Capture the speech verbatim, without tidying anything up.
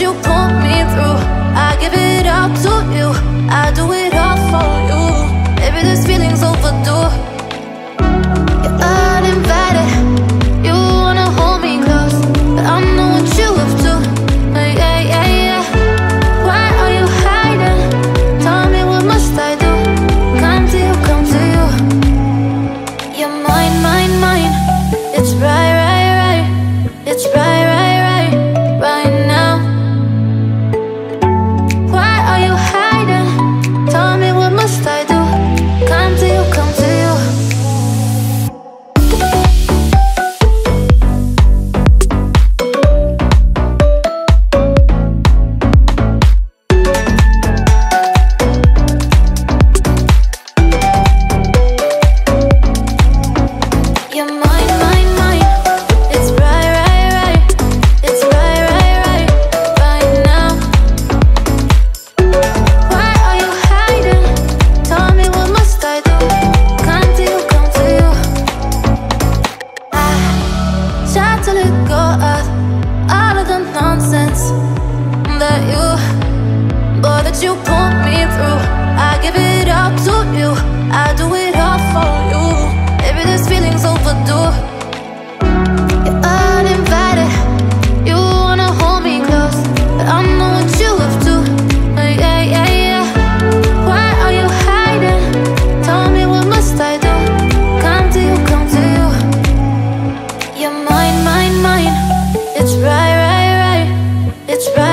you pull me through. I give it all to you, I do it all for you. Maybe this feeling's overdue. You're uninvited, you wanna hold me close, but I know what you have to. Yeah, yeah, yeah. Why are you hiding? Tell me, what must I do? Come to you, come to you. You're mine, mine, mine. It's right, right, right. It's right, right, right, right now. Why are you hiding? Tell me, what must I do? Come to you, come to you. You're mine, mine, mine. It's right, right, right. It's right, right, right, right now. Why are you hiding? Tell me, what must I do? Come to you, come to you. I try to let go of all of the nonsense that you, boy, that you pull me through. I give it all to you, I do it all for you. Maybe this feeling's overdue. You're uninvited, you wanna hold me close, but I know what you have to. Yeah, yeah, yeah. Why are you hiding? Tell me, what must I do? Come to you, come to you. You're mine, mine, mine. It's right, right, right. It's right.